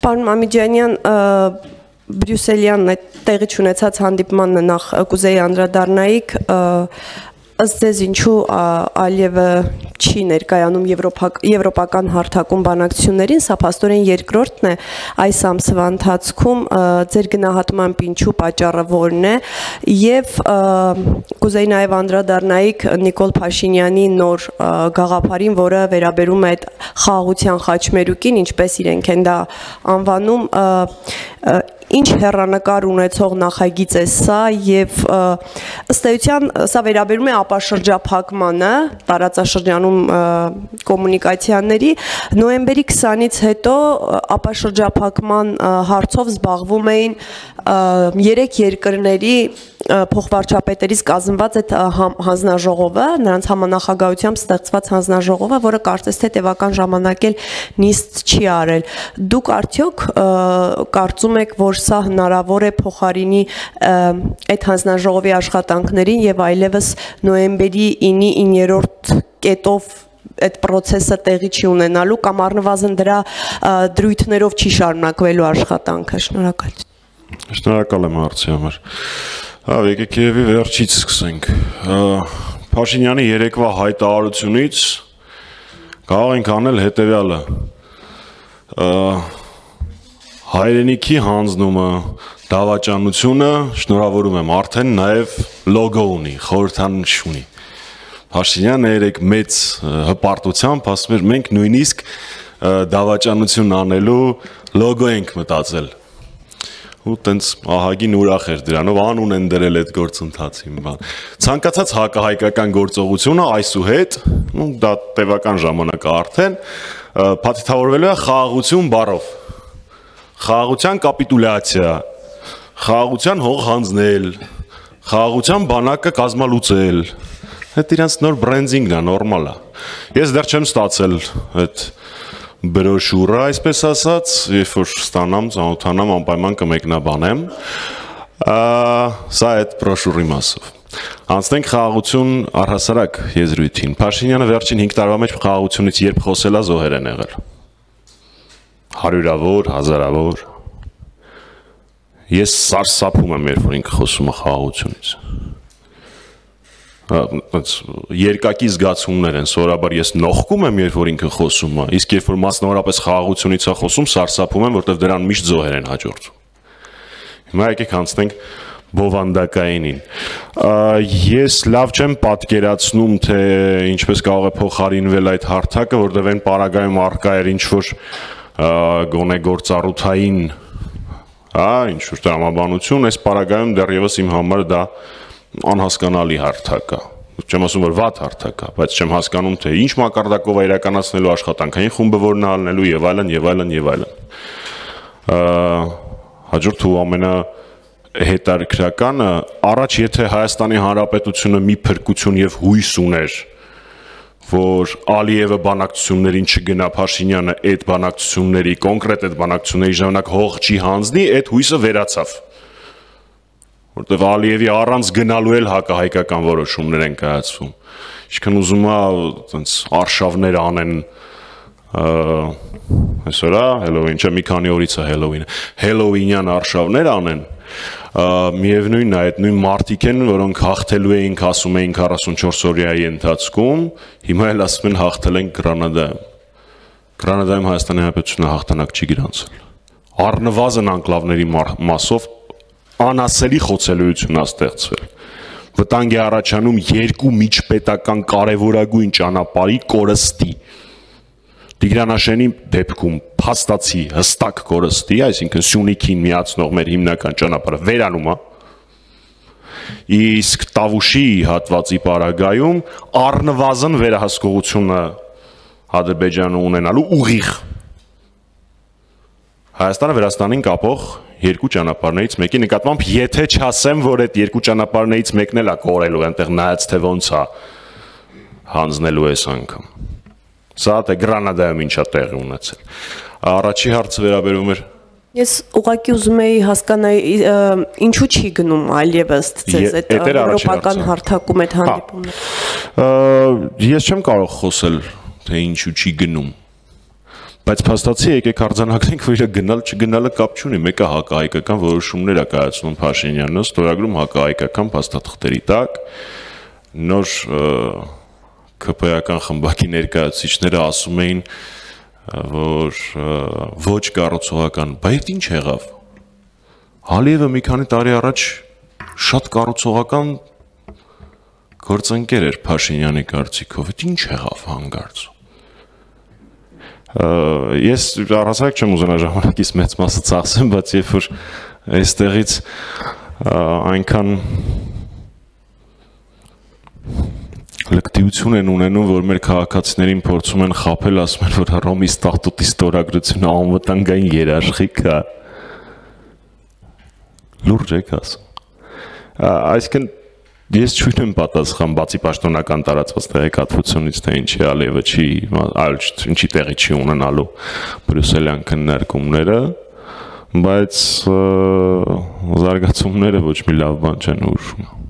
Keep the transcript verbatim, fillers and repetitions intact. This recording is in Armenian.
Պարոն Մամիջանյան, Բրյուսելյան տեղի չունեցած հանդիպմանն նախ կուզեի անդրադառնայիք, ըստ ձեզ ինչու Ալիևը չի ներկայանում եվրոպական հարթակում բանակցություններին, սա փաստորեն երկրորդն է այս ամսվա ընթացքում, ձեր գնահատմամբ ինչու պատճառը որն է, եւ կուզեի նաեւ անդրադառնայիք Նիկոլ Փաշինյանի նոր գաղափարին, որը վերաբերում է այդ խաղաղության խաչմերուկին, ինչպես իրենք են դա անվանում, ինչ հեռանկար ունեցող նախագիծ է սա եւ ըստ էության սա վերաբերում է ապաշրջափակմանը տարածաշրջանում կոմունիկացիաների նոյեմբերի քսանից հետո ապաշրջափակման հարցով զբաղվում էին երեք երկրների փոխվարչապետերից կազմված այդ հանձնաժողովը, նրանց համանախագահությամբ ստեղծված հանձնաժողովը, որը կարծես թե տևական ժամանակ էլ նիստ չի արել։ Դուք արդյոք կարծում եք, որ սա հնարավոր է փոխարինի այդ հանձնաժողովի աշխատանքներին եւ այլևս նոյեմբերի ինի իններորդ կետով այդ process-ը տեղի չի ունենալու կամ առնվազն դրա դրույթներով չի շարունակվելու աշխատանքը։ Շնորհակալություն։ Շնորհակալ եմ հարցի համար։ Ավ եկեք Կիևի վերջից սկսենք։ Փաշինյանի երեկվա հայտարարությունից կարող ենք անել հետևյալը։ Հայրենիքի հանձնումը, դավաճանությունը, շնորհավորում եմ, արդեն նաև լոգո ունի, խորհրդանիշ ունի։ Փաշինյանը երեք մեծ հպարտությամբ ասում էր, մենք նույնիսկ դավաճանություն անելու լոգո ենք մտածել։ Ու տենց ահագին ուրախ էր դրանով, անուն են դրել այդ գործընթացին։ Ցանկացած հակահայկական գործողությունը այսուհետ, դա տևական ժամանակ արդեն, փաթեթավորվելու է խաղաղություն բառով։ Խաղաղության կապիտուլյացիա, խաղաղության հող հանձնել, խաղաղության բանակը կազմալուծել։ Այդ իրանց նոր բրենդինգն է, նորմալ է։ Ես դեռ չեմ ստացել այդ բրոշուրը, այսպես ասած, երբ որ ստանամ, ծանոթանամ, անպայման կմեկնաբանեմ։ Սա այդ բրոշուրի մասով։ Անցնենք խաղաղություն առհասարակ եզրույթին։ Փաշինյանը վերջին հինգ տարվա մեջ խաղաղությունից երբ խոսել է, զոհեր են եղել։ Հարյուրավոր, հազարավոր։ Ես սարսափում եմ, երբ որ ինքը խոսում է խաղաղությունից։ Երկակի զգացումներ են, սովորաբար ես նողկում եմ, երբ որ ինքը խոսում է, իսկ երբ որ մասնավորապես խաղաղությունից է խոսում, սարսափում եմ, որտեղ դրան միշտ զոհեր են հաջորդում։ Հիմա եկեք անցնենք բովանդակայինին։ Ես լավ չեմ պատկերացնում, թե ինչպես կարող է փոխարինվել այդ հարթակը, որտեղ այն պարագայում առկա էր ինչ-որ գոնե գործառութային, ինչ-որ տրամաբանություն, այս պարագայում դեռևս իմ համար դա անհասկանալի հարթակ է։ Չեմ ասում, որ վատ հարթակ է, բայց չեմ հասկանում, թե ինչ մակարդակով է իրականացնելու աշխատանքային խումբը, որն է ալնելու եւ այլն եւ այլն եւ այլն։ Հաջորդ ու ամենահետաքրքրականը, առաջ եթե Հայաստանի Հանրապետությունը մի փրկություն եւ հույս ուներ, որ Ալիևը բանակցություններին չգնա, Փաշինյանը այդ բանակցությունների, կոնկրետ այդ բանակցությունների ժամանակ հող չի հանձնի, այդ հույսը վերացավ։ Որտեղ Ալիևի առանց գնալու էլ հակահայկական որոշումներ են կայացվում։ Ինչքան ուզում է այդպես արշավներ անեն, այսօր է Հելովին, չէ, մի քանի օրից է Հելովինը, Հելովինյան արշավներ անեն, միևնույնն է, այդ նույն մարդիկ են, որոնք հաղթելու էինք, ասում էին քառասունչորս օրյայի ընթացքում, հիմա էլ ասում են հաղթել ենք Գրանադայում։ Գրանադայում Հայաստանի Հանրապետությունը հաղթանակ չի գրանցել։ Առնվազն անկլավների մասով անասելի խոցելիություն է ստեղծվել։ Վտանգ է առաջանում երկու միջպետական կարևորագույն ճանապարհի կորստի։ Տիգրանաշենի դեպքում փաստացի հստակ կորստի, այսինքն Սյունիքին միացնող մեր հիմնական ճանապարհը վերանում է։ Իսկ Տավուշի հատվածի պարագայում առնվազն վերահսկողությունը Ադրբեջանը ունենալու ուղիղ։ Հայաստանը Վրաստանին կապող երկու ճանապարհներից մեկի նկատմամբ, եթե չասեմ, որ այդ երկու ճանապարհներից մեկն էլ է կորելու, այնտեղ նայած թե ոնց է հանձնելու այս անգամ։ Սա թե Գրանադայում ինչա տեղի ունեցել։ Առաջի հարցը վերաբերում էր։ Ես ուղղակի ուզում էի հասկանալ, ինչու չի գնում Ալիևը ըստ ձեզ այդ եվրոպական հարթակում այդ հանդիպումները։ Ես չեմ կարող խոսել, թե ինչու չի գնում։ Բայց փաստացի եկեք արձանագրենք, որ իր գնալ չգնալը կապ չունի, մեկը հակահայկական որոշումներ է կայացնում Փաշինյանը, ստորագրում հակահայկական փաստաթղթերի տակ, նոր ՔՊ-ական խմբակի ներկայացուցիչները ասում էին, որ ոչ կառուցողական, բայց ինչ եղավ։ Ալիևը մի քանի տարի առաջ շատ կառուցողական գործընկեր էր Փաշինյանի կարծիքով, ինչ եղավ հանգարց։ Ես առհասարակ չեմ ուզենա ժամանակից մեծ մասը ծախսեմ, բայց երբ որ այստեղից այնքան լկտիություն են ունենում, որ մեր քաղաքացիներին փորձում են խաբել, ասում են, որ Հռոմի ստատուտի ստորագրությունը անվտանգային երաշխիք է։ Լուրջ եք ասում։ Այսինքն ես չույն եմ պատասխան, բացի պաշտոնական տարածված տեղեկատվությունից, թե ինչի Ալիևը չի, այլ ինչի տեղի չի ունենալու բրյուսելյան քննարկումները, բայց զարգացումները ոչ մի լավ բան չեն հուշում։